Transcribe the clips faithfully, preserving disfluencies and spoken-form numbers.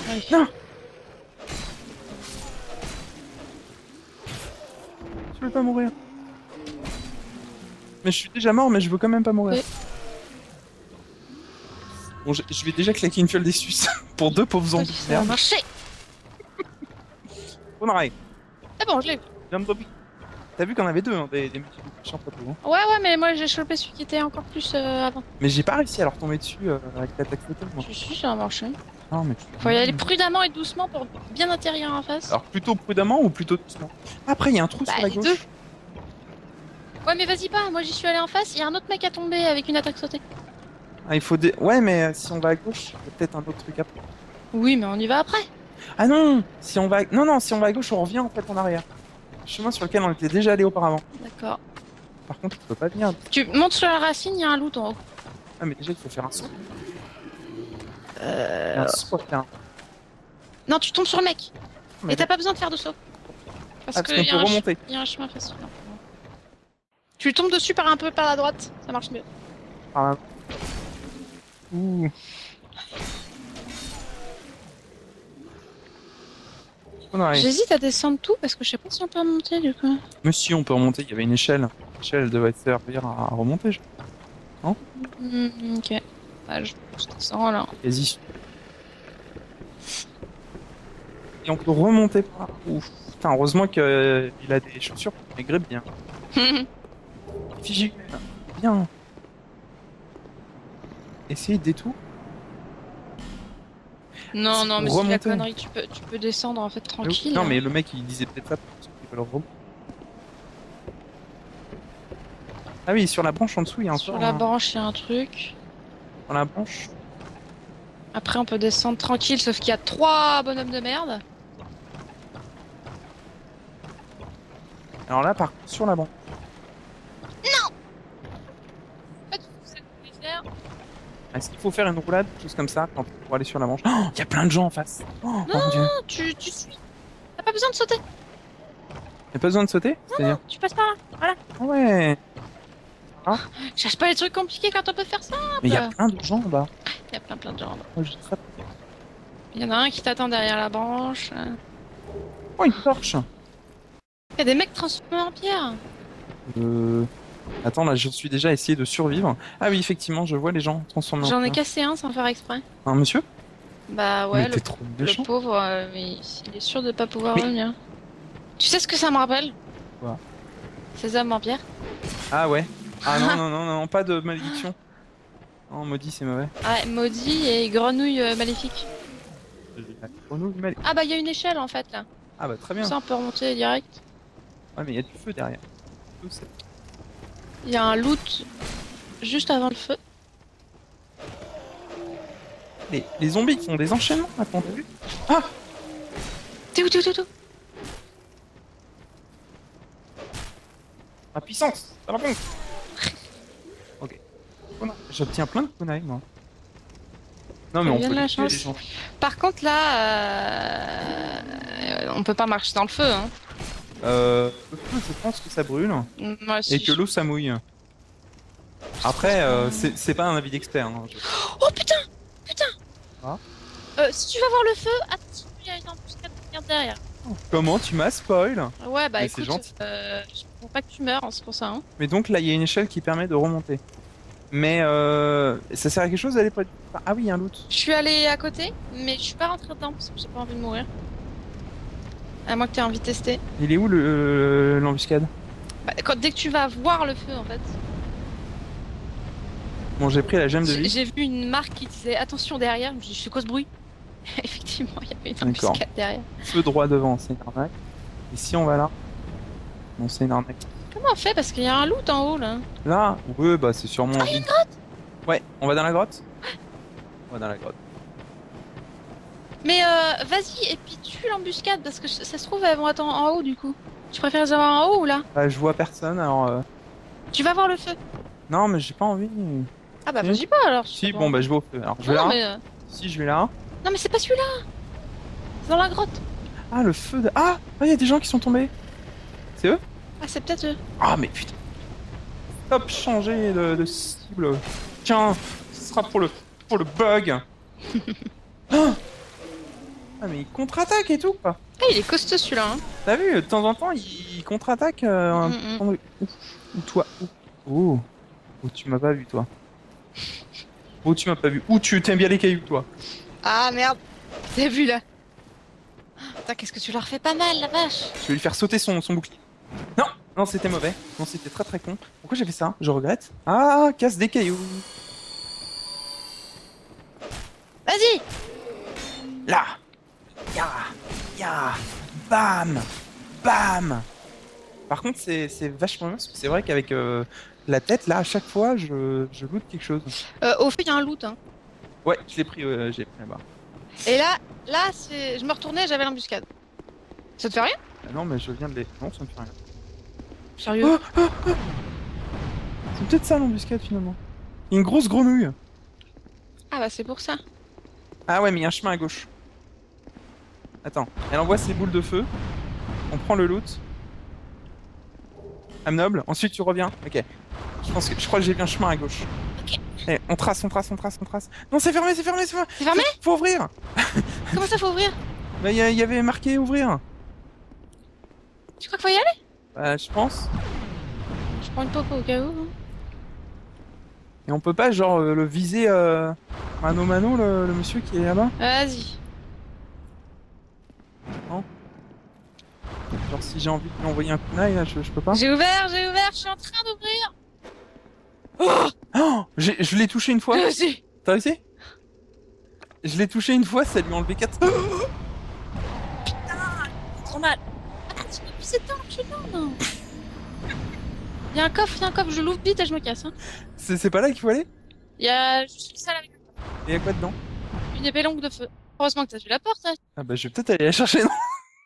Oui. Non. Je veux pas mourir. Mais je suis déjà mort, mais je veux quand même pas mourir. Oui. Bon, je, je vais déjà claquer une fiole des Suisses pour deux pauvres zombies. Ça va marcher. On arrête. C'est bon, je l'ai vu. Viens de Bobby. T'as vu qu'on avait deux, hein, des, des multiples méchants plateaux. Hein. Ouais, ouais, mais moi j'ai chopé celui qui était encore plus euh, avant. Mais j'ai pas réussi à leur tomber dessus euh, avec l'attaque fatale, moi. Je suis, ça a marché. Non, mais tu... Faut y aller prudemment et doucement pour bien atterrir en face. Alors plutôt prudemment ou plutôt doucement? Après, il y a un trou Bah, sur la les gauche. deux. Ouais, mais vas-y pas, moi j'y suis allé en face, il y a un autre mec à tomber avec une attaque sautée. Ah, il faut des... Ouais, mais euh, si on va à gauche, il y a peut-être un autre truc après. Oui, mais on y va après. Ah non, si on va... à- Non, non, si on va à gauche, on revient en fait en arrière. Chemin sur lequel on était déjà allé auparavant. D'accord. Par contre, il peut pas venir. Tu montes sur la racine, il y a un loot en haut. Ah, mais déjà, il faut faire un saut. Il y a Euh... un saut à faire. Non, tu tombes sur le mec. Mais Et t'as pas besoin de faire de saut. Parce Ah, parce qu'il qu'on y, a peut un ch- remonter. y a un chemin facile. Non. Tu tombes dessus par un peu par la droite, ça marche mieux. Ah. Ouh. On arrive. J'hésite à descendre tout parce que je sais pas si on peut remonter du coup. Mais si, on peut remonter, il y avait une échelle. L'échelle, elle devait servir à à remonter, je Hmm, ok. Ah, je, je descends là. Quasi. Et on peut remonter par là. Ouf. Putain, heureusement qu'il a des chaussures qui grippent bien. Fiji. Bien. Essayez des tours. non, non, mais c'est de la Remonter. connerie. Tu peux, tu peux descendre en fait tranquille. Non, mais le mec, il disait peut-être ça parce qu'il veut le remonter. Ah oui, sur la branche en dessous, il y a encore Sur la un- branche, il y a un truc. Sur la branche. Après, on peut descendre tranquille, sauf qu'il y a trois bonhommes de merde. Alors là, par contre, sur la branche. En fait, c'est ce que je voulais faire. Est-ce qu'il faut faire une roulade, quelque chose comme ça, quand pour aller sur la branche? Oh, il y a plein de gens en face. Oh, mon dieu. Non, tu, tu suis. T'as pas besoin de sauter. Il y a pas besoin de sauter? C'est-à-dire? Tu passes par là. Voilà. Ah ouais. Cherche pas les trucs compliqués quand on peut faire ça. Mais il y a plein de gens en bas. Il y a plein plein de gens. Oh, je sais pas. Il y en a un qui t'attend derrière la branche. Oh, une torche. Il y a des mecs transformés en pierre. Euh... Attends, là, je suis déjà essayé de survivre. Ah oui, effectivement, je vois les gens transformés en J'en ai pierre. cassé un sans faire exprès. Un monsieur? Bah ouais, Mais le, t'es trop le méchant. pauvre, euh, mais il est sûr de pas pouvoir Mais- revenir. Tu sais ce que ça me rappelle? Quoi? Ces hommes en pierre. Ah ouais. Ah non, non, non, non, pas de malédiction. Non, maudit, c'est mauvais. Ah, maudit et grenouille euh, maléfique. La grenouille mal- Ah bah il y a une échelle en fait là. Ah bah très bien. Ça on peut remonter direct. Ouais, mais il y a du feu derrière. Feu, c'est- Il y a un loot juste avant le feu. Les, les zombies qui font des enchaînements, attends, t'as vu? Ah! T'es où, t'es où, t'es où? Ma puissance! Ça va bon! Ok. Kunai. J'obtiens plein de kunai, moi. Non, mais Ça on vient peut de la les tuer, les chance. gens. Par contre là, euh, on peut pas marcher dans le feu hein. Euh, le feu, je pense que ça brûle. Moi aussi. Et que l'eau, ça mouille. Après, euh, c'est c'est pas un avis d'expert. Hein. je- Oh putain, putain. Ah. Euh, si tu vas voir le feu, attention, il y a une embuscade derrière. derrière. Comment tu m'as spoil? Ouais bah Mais écoute, c'est gentil. euh, je veux pas que tu meurs, hein, c'est pour ça. Hein. Mais donc là, il y a une échelle qui permet de remonter. Mais euh, ça sert à quelque chose d'aller pas. Ah oui, il y a un loot. Je suis allée à côté, mais je suis pas rentrée dedans parce que j'ai pas envie de mourir. À moins que t'aies envie de tester. Il est où le l'embuscade? Bah, quand, dès que tu vas voir le feu en fait. Bon, j'ai pris la gemme de J'ai vie. j'ai vu une marque qui disait attention derrière, je me suis dit c'est quoi ce bruit? Effectivement, il y avait une D'accord. embuscade derrière. Feu droit devant, c'est une arnaque. Et si on va là? Non, c'est une arnaque. Comment on fait? Parce qu'il y a un loot en haut là. Là? Ouais, bah c'est sûrement. Ah, il y a une grotte! Ouais, on va dans la grotte? On va dans la grotte. Mais euh, vas-y et puis tue l'embuscade parce que ça se trouve elles vont attendre en haut du coup. Tu préfères les avoir en haut ou là? Bah, je vois personne alors. euh, Tu vas voir le feu. Non, mais j'ai pas envie. Ah bah Si. vas-y pas alors. Si, bon, bah je vais au feu. Alors je vais non, là. mais, euh, Si, je vais là. non mais c'est pas celui-là. C'est dans la grotte. Ah, le feu de. Ah! Il y a des gens qui sont tombés. C'est eux? Ah c'est peut-être eux. Ah, mais putain. Hop, changer de, de cible. Tiens, ce sera pour le, pour le bug. Ah Ah mais il contre-attaque et tout quoi. Ah, il est costaud celui-là. Hein. T'as vu, de temps en temps, il contre-attaque. Euh, Mm -mm. Ou ou toi. Oh. Oh, tu m'as pas vu toi. Oh, tu m'as pas vu. Ou tu t'aimes bien les cailloux toi. Ah merde. T'as vu là? Putain, qu'est-ce que tu leur fais pas mal, la vache. Je vais lui faire sauter son, son bouclier. Non, non, c'était mauvais. Non, c'était très très con. Pourquoi j'ai fait ça? Je regrette. Ah, casse des cailloux. Vas-y. Là. Ya. Ya. Bam. Bam. Par contre, c'est c'est vachement bien parce que c'est vrai qu'avec euh, la tête, là, à chaque fois, je, je loot quelque chose. Euh, au fait, il y a un loot. Hein. Ouais, je l'ai pris, euh, j'ai pris là-bas. Et là, là, c'est... je me retournais, j'avais l'embuscade. Ça te fait rien? Ah non, mais je viens de les. Non, ça me fait rien. Sérieux? Oh, oh, oh. C'est peut-être ça l'embuscade finalement. Il y a une grosse grenouille. Ah bah c'est pour ça. Ah ouais, mais il y a un chemin à gauche. Attends, elle envoie ses boules de feu. On prend le loot. Âme noble. Ensuite tu reviens. Ok. Je pense que je crois que j'ai vu un chemin à gauche. Ok. Eh, on trace, on trace, on trace, on trace. Non, c'est fermé, c'est fermé, c'est fermé. C'est fermé? Faut ouvrir. Comment ça, faut ouvrir? Bah, il y, a- y avait marqué ouvrir. Tu crois qu'il faut y aller? Bah, je pense. Je prends une popo au cas où. Hein. Et on peut pas, genre, euh, le viser euh, mano mano, le, le monsieur qui est là-bas. Vas-y. Genre, si j'ai envie de lui envoyer un coup d'œil, là, je, je peux pas. J'ai ouvert, j'ai ouvert, je suis en train d'ouvrir. Oh, j'ai- je l'ai touché une fois. Vas-y. T'as réussi? Je l'ai touché une fois, ça lui a enlevé quatre. Trop mal. Attends, tu peux pousser dedans, je suis dedans, non. Il y a un coffre, il y a un coffre, je l'ouvre vite et je me casse. Hein. C'est c'est pas là qu'il faut aller? Il y a juste une salle avec Et y a quoi dedans? une épée longue de feu. Heureusement que t'as vu la porte. Hein. Ah bah je vais peut-être aller la chercher, non?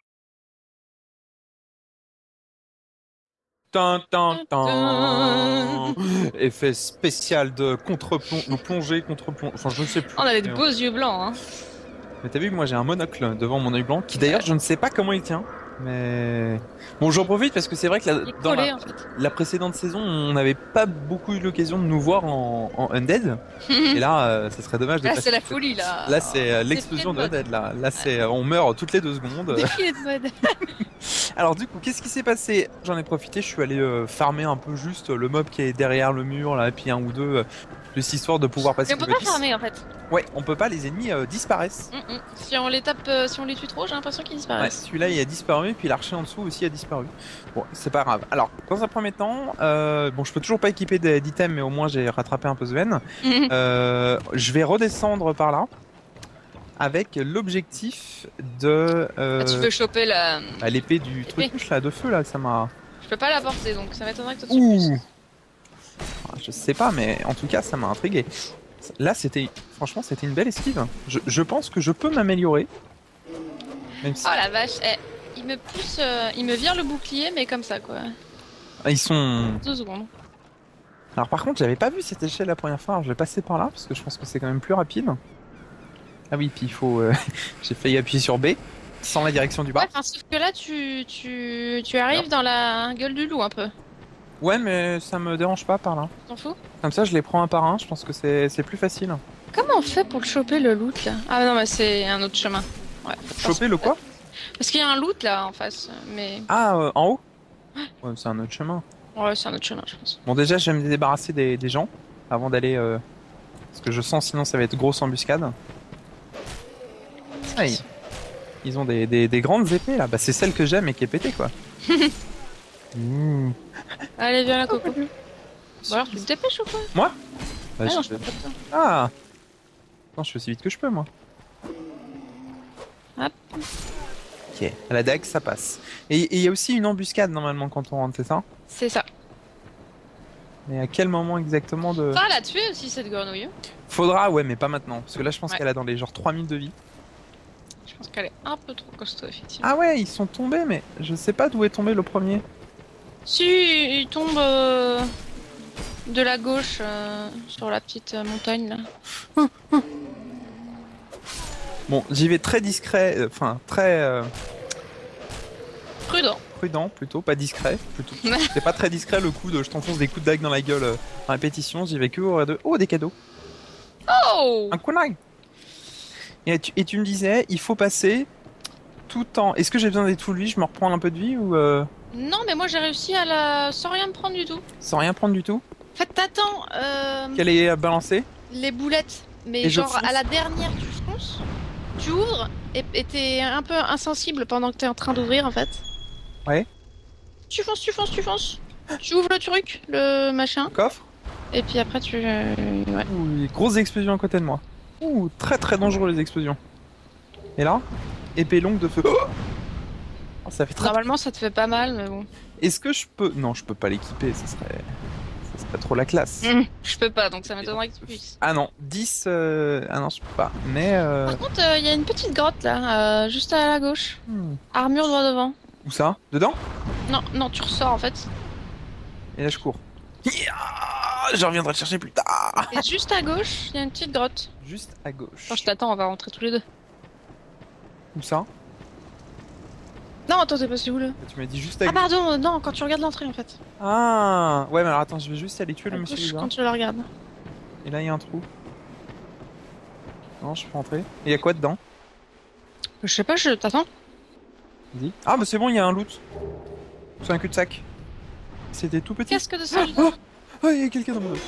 Tin, tin, tin. Effet spécial de contre-plongée, plongée, contre-plongée, enfin je ne sais plus. Oh, on a des beaux yeux blancs. Hein. Mais t'as vu, moi j'ai un monocle devant mon œil blanc, qui d'ailleurs je ne sais pas comment il tient. Mais bon, j'en profite parce que c'est vrai que la, Il est dans collé la, en fait. la précédente saison, on n'avait pas beaucoup eu l'occasion de nous voir en, en Undead. Et là, euh, ça serait dommage de Là, passer- c'est la folie là. Là, c'est euh, Défilé l'explosion de de mode. Undead. Là, là c'est, euh, on meurt toutes les deux secondes. Défilé de mode. Alors du coup, qu'est-ce qui s'est passé? J'en ai profité, je suis allé euh, farmer un peu juste le mob qui est derrière le mur là, et puis un ou deux, euh, juste histoire de pouvoir passer. Mais on peut le pas dix. farmer en fait. Ouais, on peut pas, les ennemis euh, disparaissent. Mm -mm. Si on les tape, euh, si on les tue trop, j'ai l'impression qu'ils Ouais, disparaissent. celui-là il a disparu, puis l'archer en dessous aussi a disparu. Bon, c'est pas grave. Alors, dans un premier temps, euh, bon, je peux toujours pas équiper des- d'items, mais au moins j'ai rattrapé un peu ce veine. Mhm. Euh, je vais redescendre par là, avec l'objectif de euh, Ah, tu veux choper la. bah, l'épée du truc là de feu là, ça m'a. Je peux pas la porter donc ça m'étonnerait que toi tu puisses. Ouh. Ah, je sais pas, mais en tout cas, ça m'a intrigué. Là, c'était, franchement, c'était une belle esquive. Je, je pense que je peux m'améliorer. Même si Oh la vache, eh, il me pousse, euh, il me vire le bouclier mais comme ça quoi. Ah, ils sont. Deux secondes. Alors par contre, j'avais pas vu cette échelle la première fois. Alors, je vais passer par là parce que je pense que c'est quand même plus rapide. Ah oui, puis il faut. euh, J'ai failli appuyer sur B sans la direction du bas. Ouais, enfin sauf que là tu, tu, tu arrives dans la gueule du loup un peu. Ouais, mais ça me dérange pas par là. T'en fous? Comme ça, je les prends un par un. Je pense que c'est c'est plus facile. Comment on fait pour le choper le loot là? Ah non mais c'est un autre chemin. Ouais. Choper le quoi? Parce qu'il y a un loot là en face, mais Ah, euh, en haut? Ouais, c'est un autre chemin. ouais c'est un autre chemin je pense. Bon, déjà, je vais me débarrasser des, des gens avant d'aller. Euh... Parce que je sens sinon ça va être grosse embuscade. Ah, ils... ils ont des, des, des grandes épées là. Bah, c'est celle que j'aime et qui est pétée quoi. Mmh. Allez viens là Coco. Bon alors tu te dépêches ou quoi? Moi Bah, Ah je- non je peux pas te faire. Ah Non, je fais aussi vite que je peux moi. Hop. Ok, à la dague ça passe. Et il y a aussi une embuscade normalement quand on rentre, c'est ça? C'est ça. Mais à quel moment exactement de. Ça la tuer aussi cette grenouille. Faudra, ouais, mais pas maintenant. Parce que là, je pense Ouais. qu'elle a dans les genre trois mille de vie. Je pense qu'elle est un peu trop costaud effectivement. Ah ouais, ils sont tombés, mais je sais pas d'où est tombé le premier. Si il tombe euh, de la gauche euh, sur la petite euh, montagne là. Bon, j'y vais très discret, euh, enfin très euh, Prudent. prudent plutôt, pas discret plutôt. C'est pas très discret le coup de je t'enfonce des coups de dague dans la gueule euh, en répétition, j'y vais que au de. Oh, des cadeaux! Oh. Un kunai! Et tu, et tu me disais, il faut passer tout en... Est-ce que j'ai besoin d'être full vie? Je me reprends un peu de vie ou euh, Non, mais moi j'ai réussi à la... sans rien me prendre du tout. sans rien prendre du tout? En fait, t'attends euh, Qu'elle est balancée? les boulettes, mais Et je genre à fonce? la dernière, tu fonces, tu ouvres et et t'es un peu insensible pendant que t'es en train d'ouvrir en fait. Ouais. Tu fonces, tu fonces, tu fonces. Tu ouvres le truc, le machin, Coffre? et puis après tu... euh, ouais. Ouh, les grosses explosions à côté de moi. Ouh, très très dangereux les explosions. Et là? Épée longue de feu. Oh, ça fait très... Normalement ça te fait pas mal, mais bon. Est-ce que je peux... Non, je peux pas l'équiper, ça serait... ça serait trop la classe. Hum, je peux pas, donc ça m'étonnerait que tu puisses. Ah non, dix... euh, ah non, je peux pas. Mais... euh, Par contre, il y a une petite grotte là, euh, juste à la gauche. hmm. Armure droit devant. Où ça? Dedans? Non, non, tu ressors en fait. Et là, je cours. Yeah, je reviendrai te chercher plus tard. Et juste à gauche, il y a une petite grotte. Juste à gauche. Quand je t'attends, on va rentrer tous les deux. Où ça? Non, attends, t'es passé où là? Tu m'as dit juste à Ah gauche. pardon, euh, non, quand tu regardes l'entrée en fait. Ah, ouais, mais alors attends, je vais juste aller tuer À le monsieur gauche, là. quand tu le regardes. Et là, il y a un trou. Non, je peux rentrer. Et il y a quoi dedans? Je sais pas, je t'attends. Dis. Ah, bah c'est bon, il y a un loot. C'est un cul-de-sac. C'était tout petit. Casque de soldat. Oh, oh, il y a quelqu'un dans mon dos.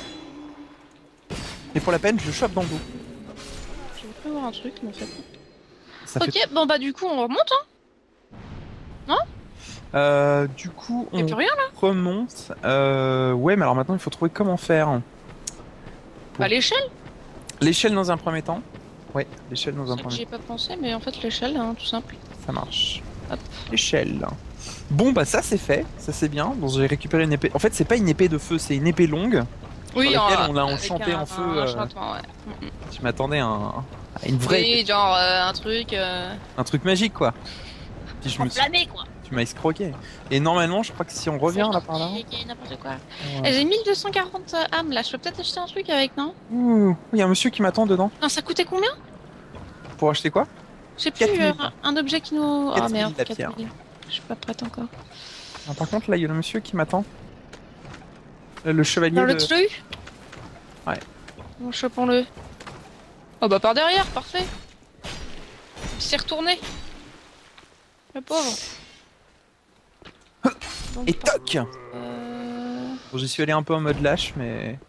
Et pour la peine, je le chope dans le dos. Je veux voir un truc, mais en fait. Ça Ok, fait... bon bah du coup on remonte, hein. Euh, du coup, Y'a on plus rien là. remonte. Euh, ouais, mais alors maintenant, il faut trouver comment faire. Pour- Bah l'échelle. L'échelle dans un premier temps. Ouais, l'échelle dans un C'est que premier J'y ai pas pensé, mais en fait l'échelle, hein, tout simple. temps. Ça marche. Hop. L'échelle. Bon, bah ça c'est fait. Ça c'est bien. Donc j'ai récupéré une épée. En fait, c'est pas une épée de feu, c'est une épée longue. Oui, Sur laquelle en- on l'a avec enchanté un- en feu, Un euh, enchantement, ouais. Mm, mm. Je m'attendais à, un- à une vraie épée. Oui, genre euh, un truc. Euh... Un truc magique, quoi. Puis je me suis... Enflammé quoi. Tu m'as escroqué. Et normalement, je crois que si on revient là par là. C'est n'importe quoi. Ouais. Eh, J'ai mille deux cent quarante âmes là, je peux peut-être acheter un truc avec, non? Ouh, il y a un monsieur qui m'attend dedans. Non, ça coûtait combien? Pour acheter quoi? Je sais plus, quatre mille. euh, un objet qui nous. Oh quatre mille merde, la quatre pierre. mille. Je suis pas prête encore. Ah, par contre, là, il y a le monsieur qui m'attend. Euh, Le chevalier Dans le de... truc. Ouais. Bon, chopons-le. Oh bah par derrière, parfait. Il s'est retourné. Le pauvre. Bon, Et par- toc! euh, Bon, j'y suis allé un peu en mode lâche, mais...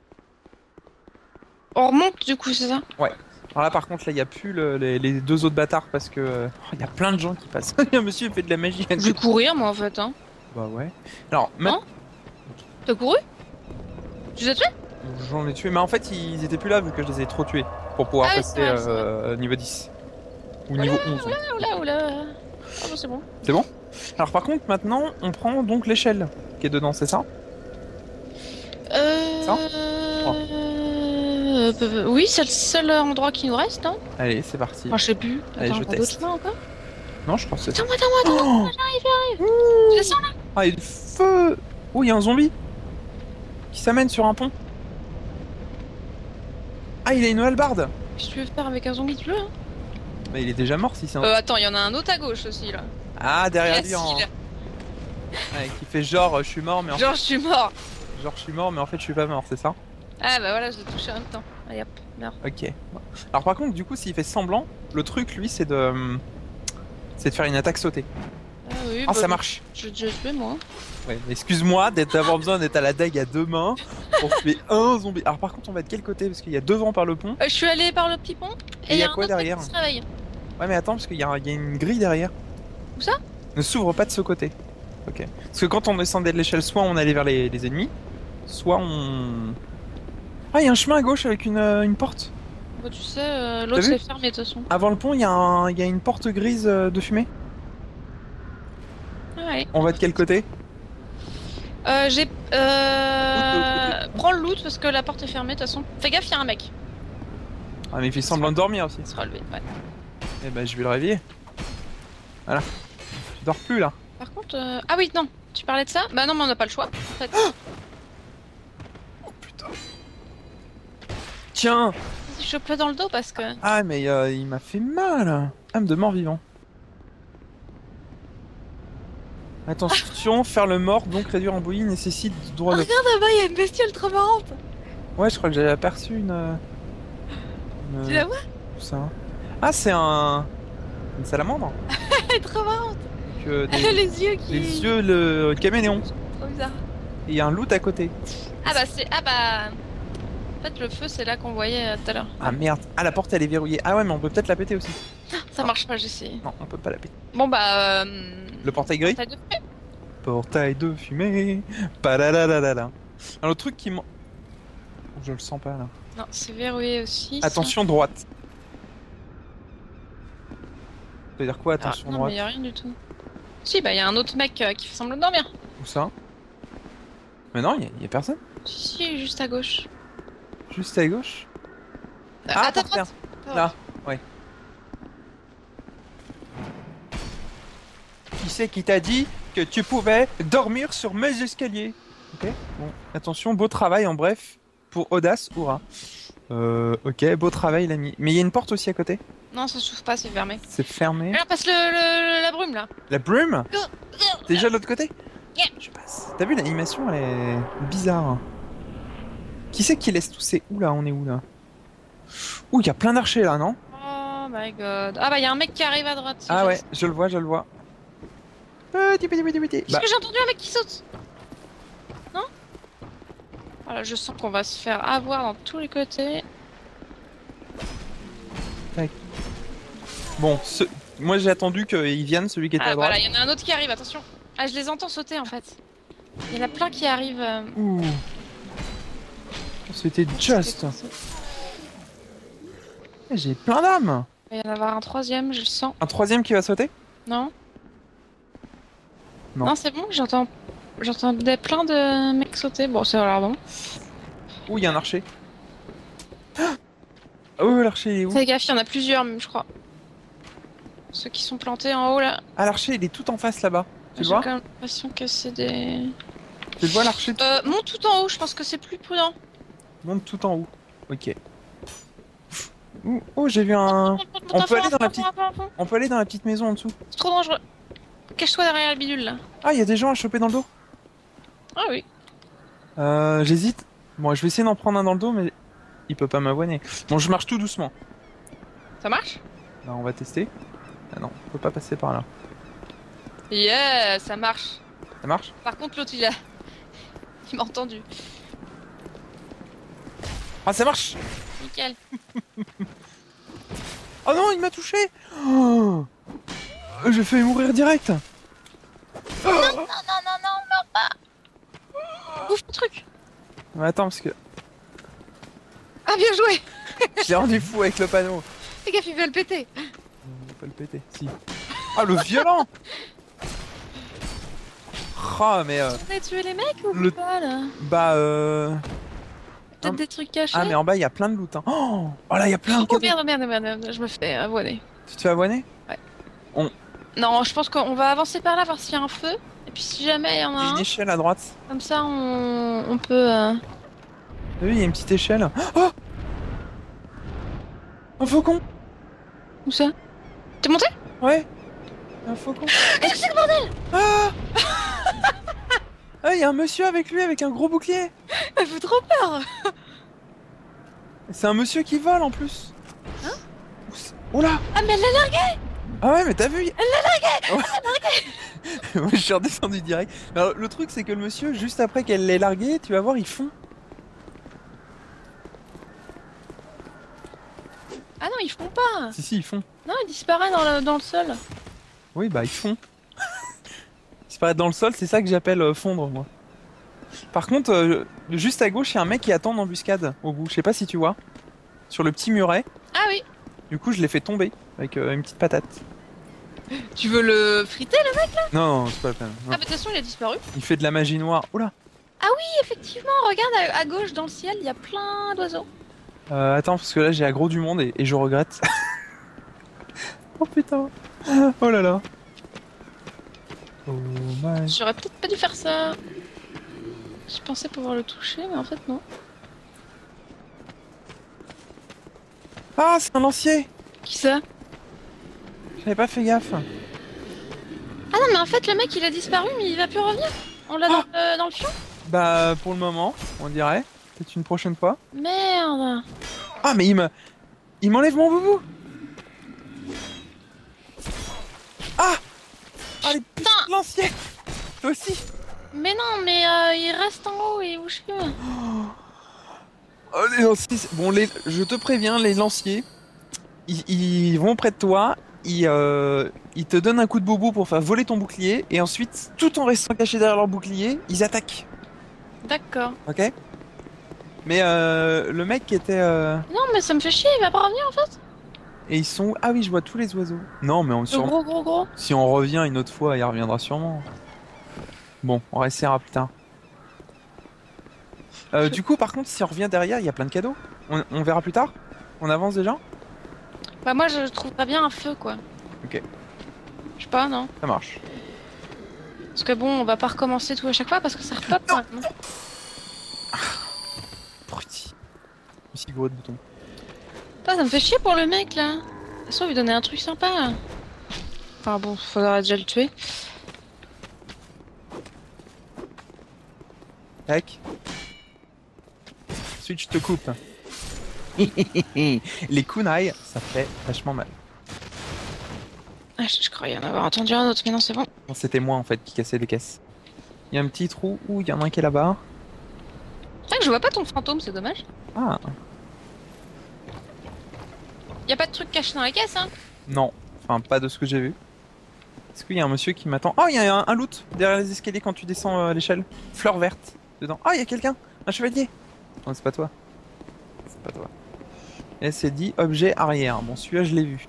On remonte du coup, c'est ça? Alors là, par contre, là, il n'y a plus le- les, les deux autres bâtards parce que... euh, oh, il y a plein de gens qui passent. Il y a un monsieur qui fait de la magie. Je vais courir moi en fait, hein. Bah ouais. Alors, ma- Non T'as couru? Tu les as tués? j'en ai tué, mais en fait, ils étaient plus là vu que je les ai trop tués. Pour pouvoir Ah oui, passer c'est vrai, c'est euh, niveau dix. Ou niveau onze. hein. Oula, oula. Ah bah c'est bon. C'est bon? Alors par contre, maintenant, on prend donc l'échelle qui est dedans, c'est ça? Euh... Ça euh, euh, Oui, c'est le seul endroit qui nous reste, non? Allez, c'est parti. Enfin, je sais plus. Allez, Attends, je on a d'autres teste. chemins encore? Non, je pense que c'est ça. Attends-moi, attends-moi, attends-moi, Oh j'arrive, j'arrive. Ouh. Tu descends là? Ah, il y a du feu! Oh, il y a un zombie qui s'amène sur un pont. Ah, il a une hallebarde! Qu'est-ce que tu veux faire avec un zombie, tu veux, hein? Mais il est déjà mort si c'est un... Euh, attends, il y en a un autre à gauche aussi, là. Ah, derrière lui, en... Facile. ouais, qui fait genre, euh, je suis mort, mais en... Genre, je suis mort. genre je suis mort, mais en fait, je suis pas mort, c'est ça? Ah bah voilà, je l'ai touché en même temps. Allez hop, meurs. Ok. Alors par contre, du coup, s'il fait semblant, le truc, lui, c'est de... c'est de faire une attaque sautée. Ah oui, Ah, bah, ça marche! Je je tué moi. Ouais, excuse-moi d'être- d'avoir besoin d'être à la dague à deux mains pour tuer un zombie. Alors par contre, on va de quel côté? Parce qu'il y a deux vents par le pont. Euh, je suis allé par le petit pont Et et il y y a a un quoi autre mec derrière? qui se réveille. Ouais, mais attends, parce qu'il y, a un- il y a une grille derrière. Où ça? Ne s'ouvre pas de ce côté. Ok. Parce que quand on descendait de l'échelle, soit on allait vers les, les ennemis, soit on... Ah, il y a un chemin à gauche avec une, euh, une porte. Bah, tu sais, euh, l'autre vu c'est fermé de toute façon. Avant le pont, il y, a un- il y a une porte grise euh, de fumée. Ah, ouais. On va de quel côté? Euh, j'ai. Loot de l'autre Euh... Prends le loot parce que la porte est fermée de toute façon. Fais gaffe, il y a un mec. Ah, mais il fait semblant de dormir aussi. Il sera levé, ouais. Eh ben, je vais le réveiller. Voilà. Tu dors plus là. Par contre. euh, Ah oui, non, tu parlais de ça? Bah non, mais on n'a pas le choix. En fait. Oh putain. Tiens! Vas-y, chope-le dans le dos parce que. Ah, mais euh, il m'a fait mal! Âme de mort vivant. Attention, faire le mort, donc réduire en bouillie nécessite droit de... Regarde là-bas, il y a une bestiole trop marrante. Ouais, je crois que j'avais aperçu une... une- Tu la vois? Ça. Ah, c'est un... une salamandre. Elle est trop marrante. Donc, euh, Elle a des... les yeux qui... les yeux, le caméléon. Trop bizarre. Et il y a un loot à côté. Ah bah c'est... Ah bah... En fait le feu c'est là qu'on voyait euh, tout à l'heure. Ah merde. Ah, la porte elle est verrouillée. Ah ouais, mais on peut peut-être la péter aussi. Ça marche pas, j'ai essayé. Non, on peut pas la péter. Bon bah... Euh... Le portail gris. portail de feu. Portail de fumée. Padadadadada. Un autre truc qui m'en... Je le sens pas là. Non, c'est verrouillé aussi. ça. Attention droite. Ça veut dire quoi, Ah, attention non droite? mais y a rien du tout. Si bah y a un autre mec euh, qui semble dormir. Où ça? Mais non, y a, y a personne. Si si, juste à gauche. Juste à gauche. Euh, Ah, à ta par terre. droite. Là, ouais. Qui c'est qui t'a dit que tu pouvais dormir sur mes escaliers? Ok, bon, attention, beau travail en bref pour Audace, hurrah. Euh, ok, beau travail l'ami. Mais il y a une porte aussi à côté. Non, ça s'ouvre pas, c'est fermé. C'est fermé. Alors passe le, le- la brume là. La brume? T'es déjà de l'autre côté? Yeah. Je passe. T'as vu l'animation, elle est bizarre. Qui c'est qui laisse tous ces... Ouh là, on est où là? Ouh, il y a plein d'archers là, non? Oh my god. Ah bah y a un mec qui arrive à droite. si Ah je- ouais, je le vois, je le vois. Petit, petit, petit, petit. Qu'est-ce Bah, que j'ai entendu un mec qui saute? Non? Voilà, je sens qu'on va se faire avoir dans tous les côtés. bon, ce... moi j'ai attendu qu'il vienne, celui qui était Ah à droite. voilà, il y en a un autre qui arrive, attention. Ah, je les entends sauter en fait. Il y en a plein qui arrivent. euh, Ouh. C'était just. J'ai plein d'âmes. Il va y en avoir un troisième, je le sens. Un troisième qui va sauter? Non? Non. Non, c'est bon, j'entends. J'entendais plein de mecs sauter. Bon, c'est alors bon. Ouh, il y a un archer. Ah oui, l'archer il est où? Fais gaffe, il y en a plusieurs même, je crois. Ceux qui sont plantés en haut là. Ah, l'archer il est tout en face là-bas. Tu le J'ai vois? quand même l'impression que c'est des. Tu le vois l'archer? Euh, monte tout en haut, je pense que c'est plus prudent. Monte tout en haut. Ok. Ouh, oh, j'ai vu un... On peut aller dans la petite- On peut aller dans la petite maison en dessous. C'est trop dangereux. Cache-toi derrière le bidule là. Ah, il y a des gens à choper dans le dos. Ah oui. Euh, j'hésite. Bon, je vais essayer d'en prendre un dans le dos, mais il peut pas m'avoiner. Bon, je marche tout doucement. Ça marche? Là, on va tester. Ah non, on peut pas passer par là. Yeah, ça marche. Ça marche? Par contre, l'autre il a. Il m'a entendu. Ah, ça marche! Nickel. Oh non, il m'a touché! Oh, j'ai failli mourir direct! Non, non, non, non, meurs pas. Ouf le truc. Mais attends, parce que Ah, bien joué. je l'ai rendu fou avec le panneau. Fais gaffe, il va le péter. On peut le péter, si. Ah, le violent! Ah, mais euh, On a tué les mecs ou Le- pas là? bah euh... Peut-être Ah, des trucs cachés. Ah, mais en bas, il y a plein de loot. Hein. Oh, oh là, il y a plein de Oh cadeaux. merde, merde, merde, merde, je me fais avoiner. Tu te fais avoiner? Non, je pense qu'on va avancer par là, voir s'il y a un feu. Et puis si jamais il y en Il y a a une un, échelle à droite. comme ça on, on peut... euh, T'as vu, il y a une petite échelle. Oh! Un faucon! Où ça? T'es monté? Ouais! Un faucon. Qu'est-ce que c'est que le bordel? Ah! Ah, il y a un monsieur avec lui avec un gros bouclier! Elle fait trop peur. C'est un monsieur qui vole en plus! Hein? Oh là! Ah mais elle l'a largué. Ah ouais, mais t'as vu? Elle l'a largué! Moi, je suis redescendu direct. Alors, le truc, c'est que le monsieur, juste après qu'elle l'ait largué, tu vas voir, il fond. Ah non, ils font pas. Si, si, ils font. Non, il disparaît dans le, dans le sol. Oui, bah, ils font. Disparaître dans le sol, c'est ça que j'appelle euh, fondre, moi. Par contre, euh, juste à gauche, il y a un mec qui attend en embuscade au bout. Je sais pas si tu vois. Sur le petit muret. Ah oui. Du coup, je l'ai fait tomber avec euh, une petite patate. Tu veux le friter le mec? Non, non, c'est pas la peine. Non. Ah bah de toute façon il a disparu. Il fait de la magie noire. Oula. Oui, effectivement, regarde à, à gauche dans le ciel, il y a plein d'oiseaux. Euh, attends, parce que là, j'ai aggro du monde et, et je regrette. Oh putain. Oh là là. Oh my... J'aurais peut-être pas dû faire ça. Je pensais pouvoir le toucher, mais en fait non. Ah, c'est un lancier. Qui ça? J'avais pas fait gaffe. Ah non, mais en fait le mec il a disparu, mais il va plus revenir. On l'a dans, le- dans le fion. Bah, pour le moment, on dirait. Peut-être une prochaine fois. Merde. Ah, mais il me... Il m'enlève mon boubou. Lancier. Toi aussi. Mais non, mais euh, il reste en haut et il bouge plus. Oh, les lanciers, c'est- bon, les... je te préviens, les lanciers, ils, ils vont près de toi, ils, euh, ils te donnent un coup de boubou pour faire voler ton bouclier, et ensuite, tout en restant caché derrière leur bouclier, ils attaquent. D'accord. Ok? Mais euh, le mec qui était... euh, Non, mais ça me fait chier, il va pas revenir en fait. Et ils sont où? Ah oui, je vois tous les oiseaux. Non, mais on, Le sûrement- gros, gros, gros. si on revient une autre fois, il reviendra sûrement. Bon, on essaiera plus tard. Euh, du coup, par contre, si on revient derrière, il y a plein de cadeaux. On, on verra plus tard? On avance déjà? Bah, moi je trouverais bien un feu quoi. Ok, Je sais pas, non. ça marche. Parce que bon, on va pas recommencer tout à chaque fois parce que ça repop quand même. Bruti. Aussi gros de bouton. Putain, ça me fait chier pour le mec là. Ça lui donner un truc sympa. Enfin bon, faudra déjà le tuer. Tac. Ensuite, je te coupe. Les kunai, ça fait vachement mal. Ah, je, je croyais en avoir entendu un autre, mais non, c'est bon. Non, c'était moi en fait qui cassais les caisses. Il y a un petit trou où il y en a un qui est là-bas. C'est vrai que je vois pas ton fantôme, c'est dommage. Ah, Y a pas de truc caché dans la caisse, hein. non. Enfin, pas de ce que j'ai vu. Est-ce qu'il y a un monsieur qui m'attend? Oh, il y a un, un loot derrière les escaliers quand tu descends euh, l'échelle. Fleur verte dedans. Ah, il y a quelqu'un. Un chevalier. Non, c'est pas toi. C'est pas toi. Et c'est dit objet arrière. Bon, celui-là, je l'ai vu.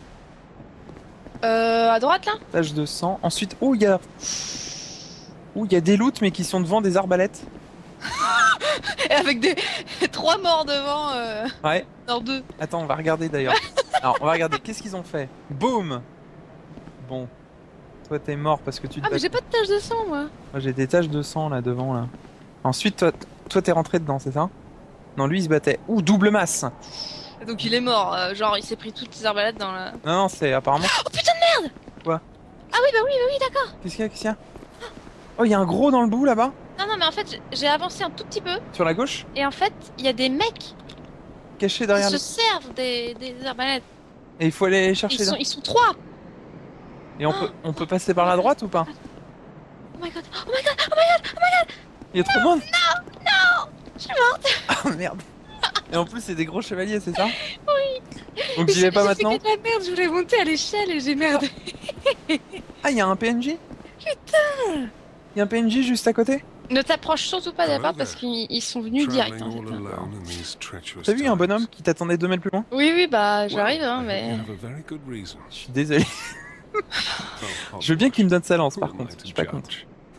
Euh, à droite là. Tâche de sang. Ensuite, oh, il y a... Oh, il y a des loots, mais qui sont devant des arbalètes. Et avec des trois morts devant. Euh... Ouais. Dans deux. Attends, on va regarder d'ailleurs. Alors, on va regarder. Qu'est-ce qu'ils ont fait? Boum. Bon. Toi, t'es mort parce que tu te Ah, mais bats- j'ai pas de tache de sang moi. Moi, j'ai des taches de sang là devant là. Ensuite, toi, t- toi, t'es rentré dedans, c'est ça? Non, lui, il se battait. Ouh, double masse. Donc il est mort. euh, genre, il s'est pris toutes les arbalètes dans la. Non, non, c'est apparemment. Oh putain de merde. Quoi? Ah oui, bah oui, bah oui, d'accord. Qu'est-ce qu'il y a? Qu'est-ce qu'il y a? Oh, il y a un gros dans le bout là-bas, Non, non, mais en fait, j'ai- j'ai avancé un tout petit peu. sur la gauche, Et en fait, il y a des mecs caché qui derrière. se les- servent des, des arbalètes. Et il faut aller les Ils chercher sont, là. ils sont trois. Et on peut, on peut passer par la droite ou pas? Oh my god, oh my god, Il y a trop de monde. je suis morte. Ah merde. Et en plus, c'est des gros chevaliers, c'est ça? Oui. Donc j'y vais pas J'ai maintenant? fait de la merde, je voulais monter à l'échelle et j'ai merdé. Ah, il y a un P N J? Putain. Il y a un P N J juste à côté? Ne t'approche surtout pas d'abord parce qu'ils ils sont venus direct en fait. T'as vu un bonhomme qui t'attendait deux mètres plus loin? Oui, oui, bah j'arrive, hein, mais. Je suis désolé. Je veux bien qu'il me donne sa lance par contre, je suis pas contre.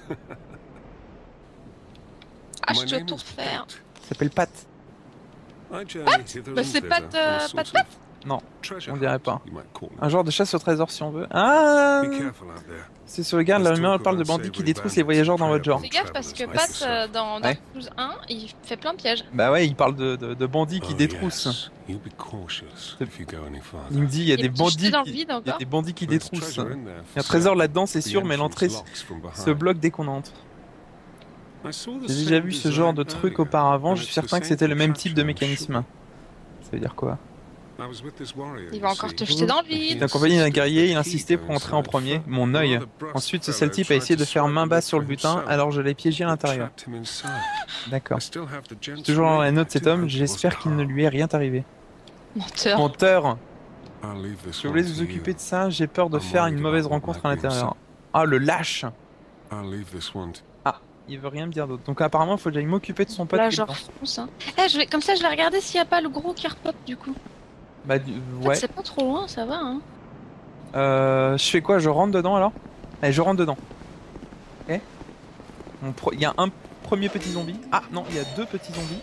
Ah, je dois tout refaire. Ça s'appelle Pat. Bah, c'est pas de. euh, Pas de patte. Non, on dirait pas. Un genre de chasse au trésor si on veut. Ah, c'est sur le garde, la rumeur parle de bandits qui détruisent les voyageurs dans votre genre. Fais gaffe parce que Pat, euh, dans Dark Souls un, il fait plein de pièges. Bah ouais, il parle de, de, de bandits qui détroussent. Il me dit, il y a des bandits dans le qui, vide il y a encore. des bandits qui détroussent. Il y a un trésor là-dedans, c'est sûr, mais l'entrée se bloque dès qu'on entre. J'ai déjà vu ce genre de truc auparavant, je suis certain que c'était le même type de mécanisme. Ça veut dire quoi? Il va encore te jeter dans le vide. Il accompagné d'un guerrier, il insistait pour entrer en premier, mon œil. Ensuite, ce sale type a essayé de faire main basse sur le butin, alors je l'ai piégé à l'intérieur. D'accord. J'ai toujours dans la note cet homme, j'espère qu'il ne lui est rien arrivé. Menteur. Menteur! Je voulais vous occuper de ça, j'ai peur de faire une mauvaise rencontre à l'intérieur. Ah, le lâche! Ah, il veut rien me dire d'autre. Donc apparemment, il faut que j'aille m'occuper de son pote. Là, qui est genre, dedans. fonce, hein. Eh, je vais... Comme ça, je vais regarder s'il y a pas le gros qui repop du coup. Bah, du... En fait, ouais. c'est pas trop loin, ça va, hein. Euh, je fais quoi? Je rentre dedans alors? Allez, je rentre dedans. Ok. Mon pro- Il y a un premier petit zombie. Ah non, il y a deux petits zombies.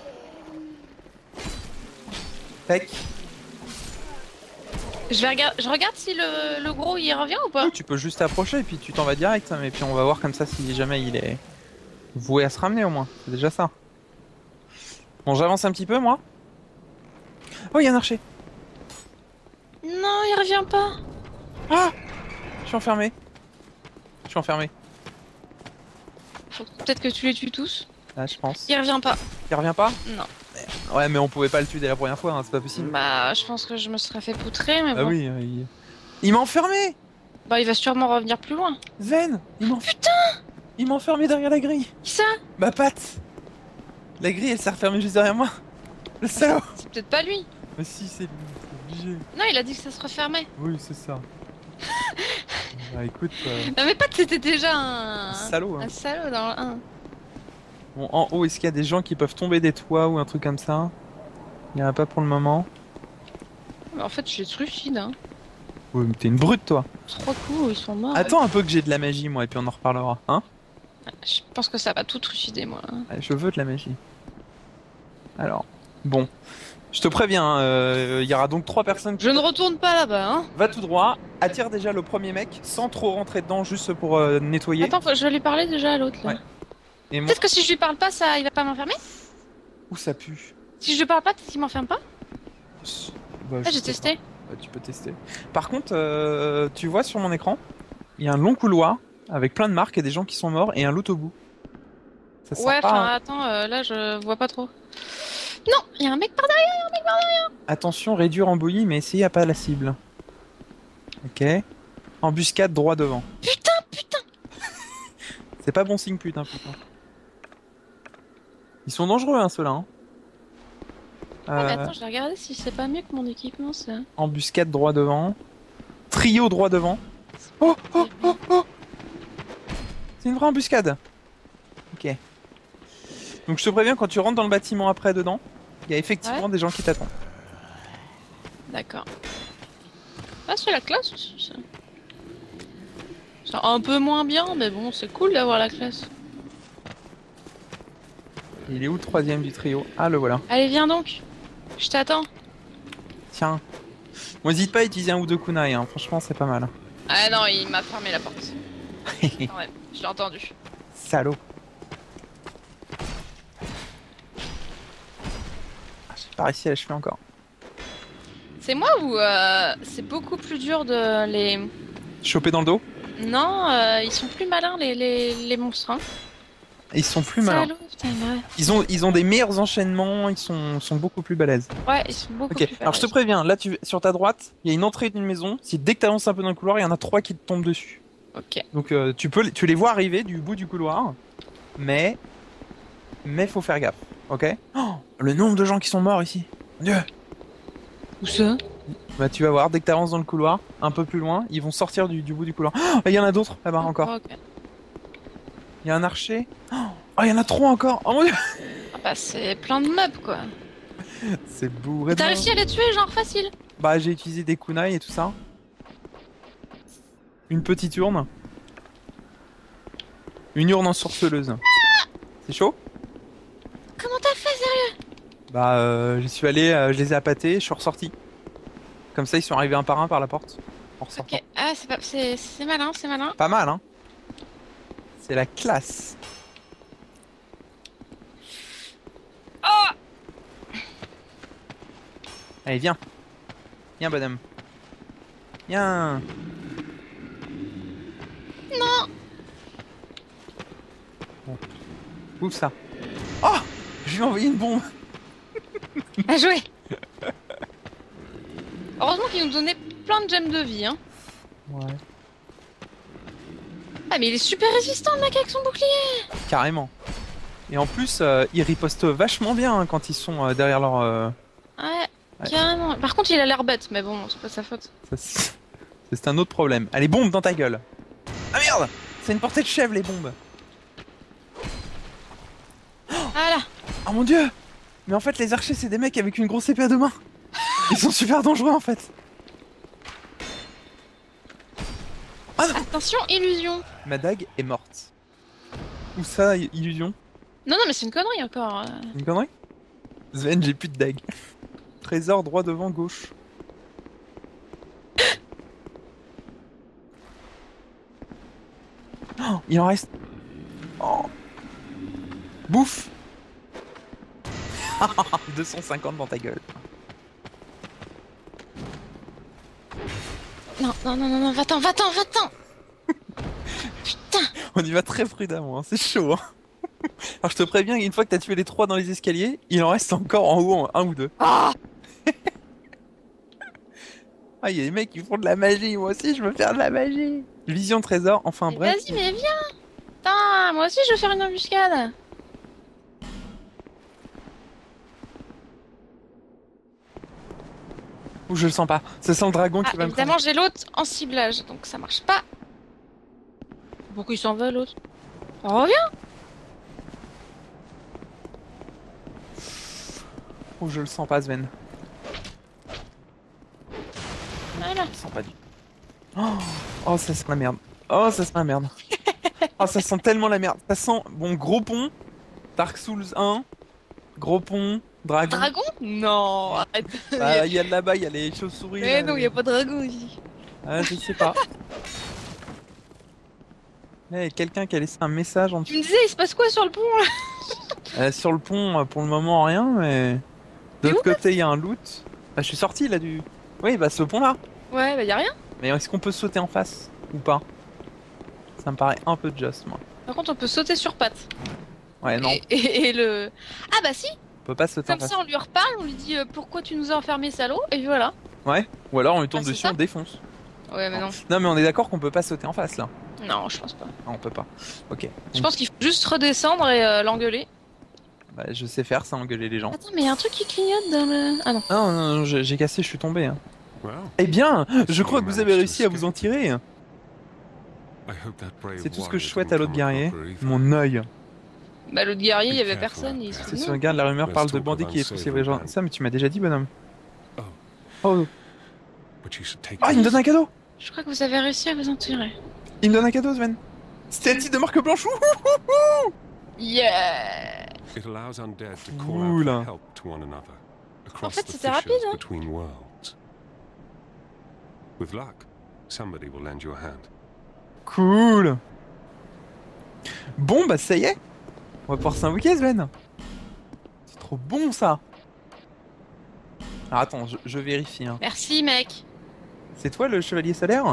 Tac. Je vais regarder, je regarde si le, le gros il revient ou pas. Tu peux juste t'approcher et puis tu t'en vas direct. Et puis on va voir comme ça si jamais il est voué à se ramener au moins. C'est déjà ça. Bon, j'avance un petit peu moi. Oh, il y a un archer. Non, il revient pas. Ah! Je suis enfermé. Je suis enfermé. Faut peut-être que tu les tues tous. Là, je pense. Il revient pas. Il revient pas? Non. Ouais, mais on pouvait pas le tuer dès la première fois, hein, c'est pas possible. Bah, je pense que je me serais fait poutrer, mais Ah bon. oui, euh, il, il m'a enfermé! Bah, il va sûrement revenir plus loin. Zen, il m'enf- Putain, il m'a enfermé derrière la grille. qui ça? Ma patte. La grille, elle s'est refermée juste derrière moi. Le Ah, c'est salaud. c'est peut-être pas lui. Mais si, c'est lui, c'est obligé. Non, il a dit que ça se refermait. Oui, c'est ça. Bah écoute, euh, Non, mais pas que c'était déjà un... salaud, hein. un salaud dans le un. Bon, en haut, est-ce qu'il y a des gens qui peuvent tomber des toits ou un truc comme ça? Il n'y en a pas pour le moment. Mais en fait, je suis trucide, hein. Oui, mais t'es une brute, toi. Trois coups, ils sont morts. Attends un peu que j'ai de la magie, moi, et puis on en reparlera, hein? Je pense que ça va tout trucider, moi. Ouais, je veux de la magie. Alors, bon. Je te préviens, euh, il y aura donc trois personnes qui... Je ne retourne pas là-bas, hein. Va tout droit, attire déjà le premier mec, sans trop rentrer dedans, juste pour euh, nettoyer. Attends, faut- je vais lui parler déjà à l'autre, là. Ouais. Et moi... Peut-être que si je lui parle pas, ça, il va pas m'enfermer. Où ça pue? Si je lui parle pas, peut-être qu'il m'enferme pas. Bah, Ah, je j'ai sais testé. pas. Bah, tu peux tester. Par contre, euh, tu vois sur mon écran, il y a un long couloir avec plein de marques et des gens qui sont morts et un loot au bout. Ça sert Ouais, pas, enfin, hein. attends, euh, là, je vois pas trop. Non, il y a un mec par derrière. Attention, réduire en bouillie, mais essayez à pas la cible. Ok. Embuscade droit devant. Putain, putain. C'est pas bon signe, putain, putain. Ils sont dangereux, hein, ceux-là. Hein. Ah, mais Euh, attends, je vais regarder si c'est pas mieux que mon équipement, ça. Embuscade droit devant. Trio droit devant. Oh, oh, oh, oh. C'est une vraie embuscade. Ok. Donc je te préviens, quand tu rentres dans le bâtiment après dedans, il y a effectivement Ouais. des gens qui t'attendent. D'accord. Ah, c'est la classe aussi, ça. C'est un peu moins bien, mais bon, c'est cool d'avoir la classe. Il est où le troisième du trio? Ah, le voilà. Allez, viens donc. Je t'attends. Tiens. Bon, n'hésite pas à utiliser un ou deux kunai, hein. Franchement, c'est pas mal. Ah non, il m'a fermé la porte. Quand même, je l'ai entendu. Salaud. Ah, j'ai pas réussi à l'achever encore. C'est moi ou euh, c'est beaucoup plus dur de les... Choper dans le dos? Non, euh, ils sont plus malins les, les, les monstres. Hein. Ils sont plus malins. Salaud, putain, ouais. Ils ont, ils ont des meilleurs enchaînements, ils sont, sont beaucoup plus balèzes. Ouais, ils sont beaucoup Ok, plus alors je te balèzes. préviens, là tu, sur ta droite, il y a une entrée d'une maison. Si dès que tu avances un peu dans le couloir, il y en a trois qui te tombent dessus. Ok. Donc euh, tu peux, les- tu les vois arriver du bout du couloir, mais, mais faut faire gaffe, ok? Oh, le nombre de gens qui sont morts ici, mon Dieu! Où ça? Bah tu vas voir, dès que tu avances dans le couloir, un peu plus loin, ils vont sortir du, du bout du couloir. Oh, il y en a d'autres là-bas encore. Ok. Il y a un archer. Oh, il y en a trois encore. Oh mon Dieu! Ah bah c'est plein de mobs quoi. C'est bourré de T'as morts. réussi à les tuer genre facile? Bah j'ai utilisé des kunai et tout ça. Une petite urne. Une urne ensorceleuse. C'est chaud? Comment t'as fait sérieux? Bah euh, j'y suis allé, euh, je les ai appâtés, je suis ressorti. Comme ça ils sont arrivés un par un par la porte. En ressortant. Ok. Ah c'est pas... c'est c'est malin, c'est malin. Pas mal hein. C'est la classe. Oh! Allez viens. Viens bonhomme. Viens. Non! Bon. Ouvre ça. Oh! Je lui ai envoyé une bombe. À jouer! Heureusement qu'ils nous donnaient plein de gemmes de vie, hein. Ouais. Ah mais il est super résistant le mec avec son bouclier! Carrément. Et en plus, euh, ils ripostent vachement bien hein, quand ils sont euh, derrière leur... euh, Ouais, Ouais. carrément. Par contre il a l'air bête, mais bon, c'est pas sa faute. ça, C'est c'est un autre problème. Allez, bombe dans ta gueule. Ah merde! C'est une portée de chèvre les bombes. Ah là! Oh mon dieu! Mais en fait, les archers, c'est des mecs avec une grosse épée à deux mains. Ils sont super dangereux en fait. Ah non! Attention, illusion! Ma dague est morte. Où ça, i- illusion? Non, non, mais c'est une connerie encore. euh. Une connerie? Sven, j'ai plus de dague. Trésor droit devant gauche. Oh, il en reste. Oh. Bouffe! deux cent cinquante dans ta gueule. Non, non, non, non, non, va-t'en, va-t'en, va-t'en! Putain! On y va très prudemment, hein, c'est chaud. Hein. Alors je te préviens, une fois que t'as tué les trois dans les escaliers, il en reste encore en haut un ou deux. Ah! Ah, il y a des mecs qui font de la magie, moi aussi je veux faire de la magie. Vision trésor, enfin Mais bref. vas-y, mais viens. Putain, moi aussi je veux faire une embuscade. Ou je le sens pas. Ça sent le dragon Ah, qui va me évidemment, j'ai l'autre en ciblage, donc ça marche pas. Pourquoi il s'en va l'autre? Reviens. Ou je le sens pas, Sven. Voilà. Je le sens pas du tout. Oh, oh, ça sent la merde. Oh, ça sent la merde. Oh, ça sent tellement la merde. Ça sent, bon, gros pont, Dark Souls un, gros pont, dragon. Dragon? Non, arrête. Bah, il y a là-bas, il y a les chauves-souris. Mais là. non, il y a pas de dragon ici. Ah, je sais pas. Là, il y a quelqu'un qui a laissé un message en Tu me disais, il se passe quoi sur le pont là? Euh, sur le pont, euh, pour le moment, rien, mais... De T'es l'autre où, là côté, il y a un loot. Bah, je suis sorti, là, du... Oui, bah, ce pont-là. Ouais, bah y a rien. Mais est-ce qu'on peut sauter en face ou pas? Ça me paraît un peu just, moi. Par contre, on peut sauter sur pattes. Ouais, non, Et, et- et le... Ah bah si. on peut pas sauter en Comme face. ça, on lui reparle, on lui dit euh, pourquoi tu nous as enfermés, salaud, et voilà. Ouais, ou alors on lui tombe Ah, c'est dessus, ça on défonce. Ouais, mais non. Non, mais on est d'accord qu'on peut pas sauter en face, là. Non, je pense pas. Non, on peut pas. Ok. Je Donc, pense qu'il faut juste redescendre et euh, l'engueuler. bah, je sais faire ça, engueuler les gens. Attends, mais y a un truc qui clignote dans le... Ah non. Ah, non, non, non, j'ai j'ai cassé, je suis tombé. hein. Well, Eh bien, je crois que vous avez réussi à vous en tirer. I hope that brave C'est tout ce que je warrior souhaite à didn't l'autre come a guerrier. proper either. Mon œil. Bah l'autre guerrier, il y avait Be careful personne, out il se there. C'est fout de sur nous. regarde, la rumeur Let's parle de talk bandits about qui est poussé les gens. saving Ça, mais tu m'as déjà dit, bonhomme. Oh, Oh, but you should take ah, il me this. donne un cadeau. Je crois que vous avez réussi à vous en tirer. Il me donne un cadeau, Sven. C'était un titre de marque blanche. Ouh. Yeah. It allows undead to call Cool. out for help to one another across fait, the c'était fissures rapide, hein. between worlds. With luck, somebody will lend you a hand. Cool. Bon, bah ça y est. On va pouvoir s'invoquer, Sven. C'est trop bon, ça. Alors, attends, je, je vérifie. Hein. Merci, mec. C'est toi le chevalier solaire?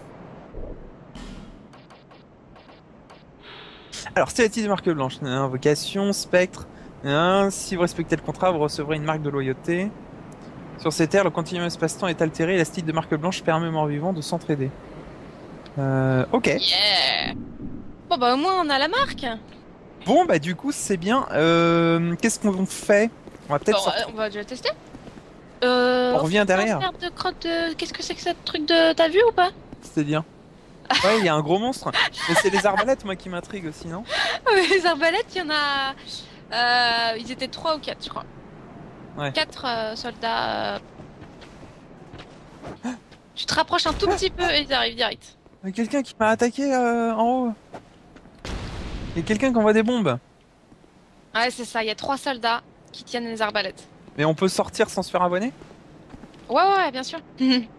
Alors, c'est la titre de marque blanche. Invocation, spectre. Hein, si vous respectez le contrat, vous recevrez une marque de loyauté. Sur ces terres, le continuum espace-temps est altéré et la style de marque blanche permet aux morts-vivants de s'entraider. Euh, ok. Yeah. Bon bah au moins on a la marque. Bon, bah du coup, c'est bien. Euh, Qu'est-ce qu'on fait? On va peut-être Bon, sortir. euh, on va déjà tester. Euh, On revient fait un derrière. merde de crotte de... Qu'est-ce que c'est que ce truc de... T'as vu ou pas? C'est bien. Ouais, il y a un gros monstre. Mais c'est les arbalètes, moi, qui m'intriguent aussi, non? Les arbalètes, il y en a... Euh, ils étaient trois ou quatre, je crois. Ouais. Quatre euh, soldats. euh. Tu te rapproches un tout petit peu et ils arrivent direct. Il y a quelqu'un qui m'a attaqué euh, en haut. Il y a quelqu'un qui envoie des bombes. Ouais, c'est ça, il y a trois soldats qui tiennent les arbalètes. Mais on peut sortir sans se faire abonner? Ouais, ouais, ouais, bien sûr.